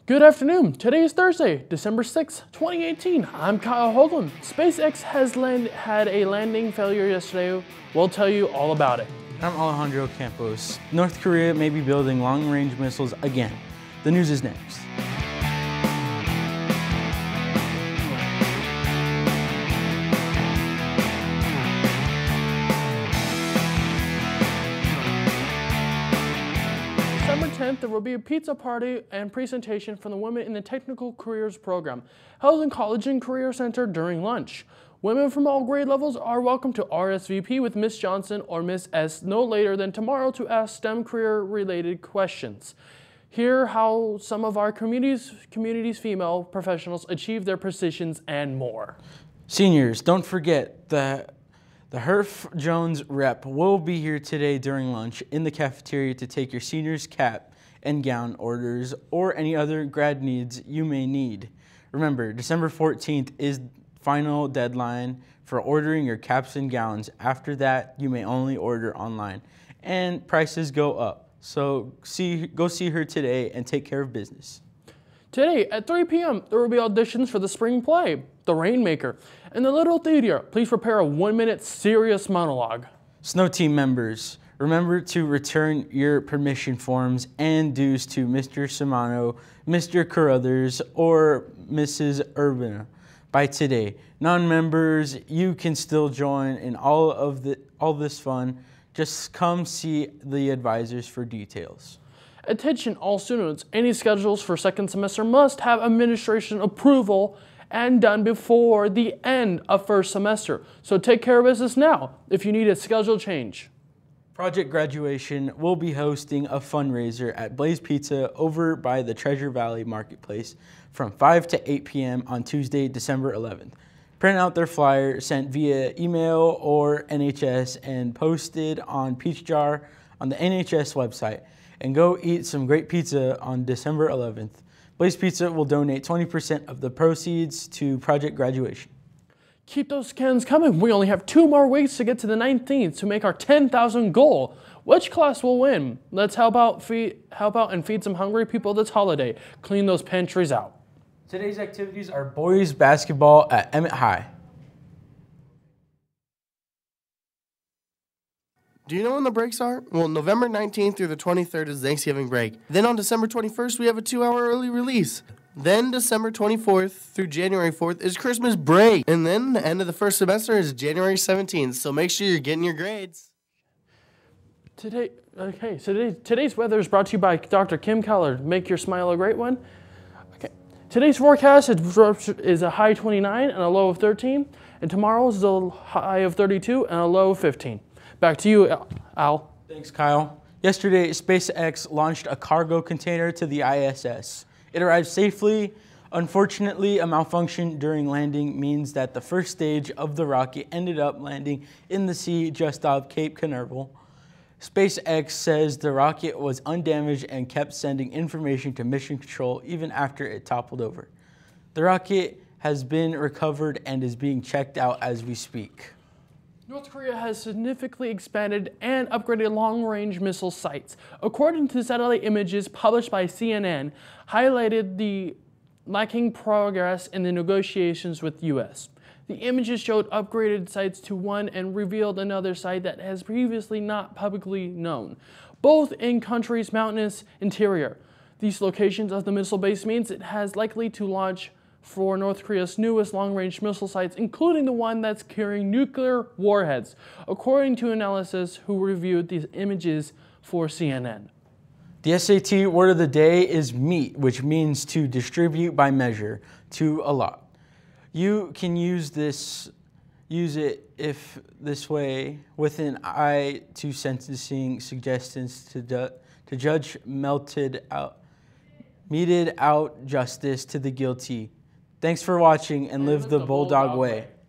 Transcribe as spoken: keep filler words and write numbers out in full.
Good afternoon. Today is Thursday, December sixth, twenty eighteen. I'm Kyle Hoagland. SpaceX has land had a landing failure yesterday. We'll tell you all about it. I'm Alejandro Campos. North Korea may be building long-range missiles again. The news is next. December tenth, there will be a pizza party and presentation from the Women in the Technical Careers program held in College and Career Center during lunch. Women from all grade levels are welcome to R S V P with Miss Johnson or Miss S no later than tomorrow to ask STEM career-related questions. Hear how some of our community's, community's female professionals achieve their positions and more. Seniors, don't forget that the Herff Jones rep will be here today during lunch in the cafeteria to take your senior's cap and gown orders or any other grad needs you may need. Remember, December fourteenth is final deadline for ordering your caps and gowns. After that, you may only order online and prices go up. So see, go see her today and take care of business. Today at three p m there will be auditions for the spring play, The Rainmaker. In the Little Theater, please prepare a one-minute serious monologue. Snow Team members, remember to return your permission forms and dues to Mister Shimano, Mister Carruthers, or Missus Urbana by today. Non-members, you can still join in all of the all this fun. Just come see the advisors for details. Attention all students, any schedules for second semester must have administration approval and done before the end of first semester. So take care of business now if you need a schedule change. Project Graduation will be hosting a fundraiser at Blaze Pizza over by the Treasure Valley Marketplace from five to eight p m on Tuesday, December eleventh. Print out their flyer sent via email or N H S and posted on Peach Jar on the N H S website. And go eat some great pizza on December eleventh. Blaze Pizza will donate twenty percent of the proceeds to Project Graduation. Keep those cans coming. We only have two more weeks to get to the nineteenth to make our ten thousand goal. Which class will win? Let's help out, feed, help out and feed some hungry people this holiday. Clean those pantries out. Today's activities are boys basketball at Emmett High. Do you know when the breaks are? Well, November nineteenth through the twenty-third is Thanksgiving break. Then on December twenty-first, we have a two-hour early release. Then December twenty-fourth through January fourth is Christmas break. And then the end of the first semester is January seventeenth, so make sure you're getting your grades. Today, okay, so today, today's weather is brought to you by Doctor Kim Keller. Make your smile a great one. Okay, today's forecast is, is a high twenty-nine and a low of thirteen, and tomorrow's a high of thirty-two and a low of fifteen. Back to you, Al. Thanks, Kyle. Yesterday, SpaceX launched a cargo container to the I S S. It arrived safely. Unfortunately, a malfunction during landing means that the first stage of the rocket ended up landing in the sea just off Cape Canaveral. SpaceX says the rocket was undamaged and kept sending information to Mission Control even after it toppled over. The rocket has been recovered and is being checked out as we speak. North Korea has significantly expanded and upgraded long-range missile sites. According to satellite images published by C N N, highlighted the lacking progress in the negotiations with the U S. The images showed upgraded sites to one and revealed another site that has previously not publicly known, both in country's mountainous interior. These locations of the missile base means it has likely to launch for North Korea's newest long-range missile sites, including the one that's carrying nuclear warheads, according to analysts who reviewed these images for C N N. The S A T word of the day is meet, which means to distribute by measure, to allot. You can use this, use it if this way with an eye to sentencing suggestions to, to judge melted out, meted out justice to the guilty. Thanks for watching and live the Bulldog way.